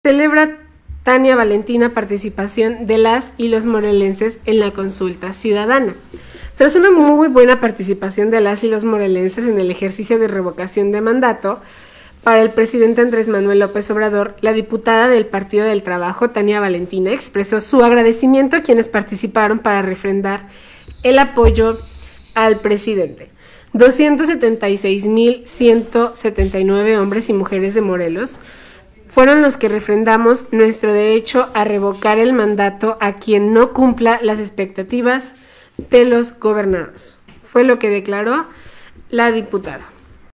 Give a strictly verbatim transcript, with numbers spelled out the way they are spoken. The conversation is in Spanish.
Celebra Tania Valentina participación de las y los morelenses en la consulta ciudadana. Tras una muy buena participación de las y los morelenses en el ejercicio de revocación de mandato, para el presidente Andrés Manuel López Obrador, la diputada del Partido del Trabajo, Tania Valentina, expresó su agradecimiento a quienes participaron para refrendar el apoyo al presidente. doscientos setenta y seis mil ciento setenta y nueve hombres y mujeres de Morelos fueron los que refrendamos nuestro derecho a revocar el mandato a quien no cumpla las expectativas de los gobernados. Fue lo que declaró la diputada.